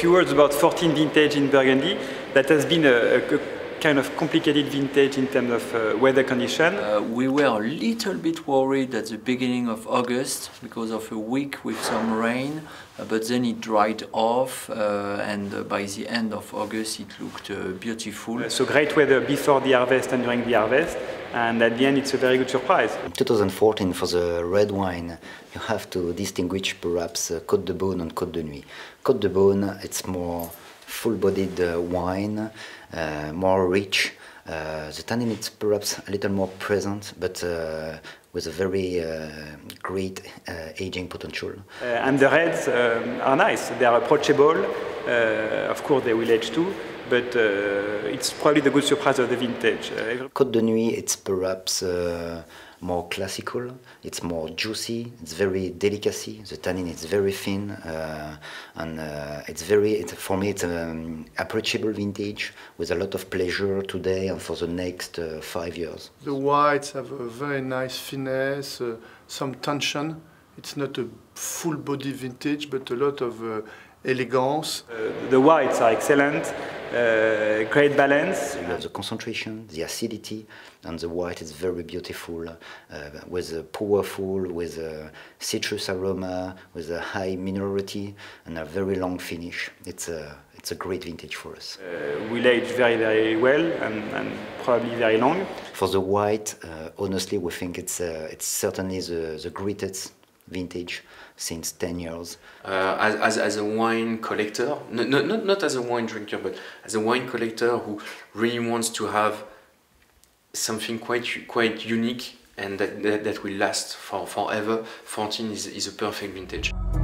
few words about 14 vintage in Burgundy. That has been a kind of complicated vintage in terms of weather condition. We were a little bit worried at the beginning of August because of a week with some rain, but then it dried off and by the end of August it looked beautiful. So great weather before the harvest and during the harvest, and at the end it's a very good surprise. In 2014, for the red wine, you have to distinguish perhaps Côte de Beaune and Côte de Nuit. Côte de Beaune, it's more full-bodied wine, more rich. The tannin is perhaps a little more present, but with a very great aging potential. And the reds are nice. They are approachable. Of course, they will age too, but it's probably the good surprise of the vintage. Côte de Nuit, it's perhaps more classical, it's more juicy, it's very delicacy, the tannin is very thin, and for me it's an approachable vintage with a lot of pleasure today and for the next 5 years. The whites have a very nice finesse, some tension. It's not a full body vintage, but a lot of elegance. The whites are excellent, great balance. You have the concentration, the acidity, and the white is very beautiful, with a powerful, with a citrus aroma, with a high minerality, and a very long finish. It's a great vintage for us. Will age very, very well and probably very long. For the white, honestly, we think it's certainly the greatest vintage since 10 years. As a wine collector, not as a wine drinker, but as a wine collector who really wants to have something quite unique and that will last forever, 14 is a perfect vintage.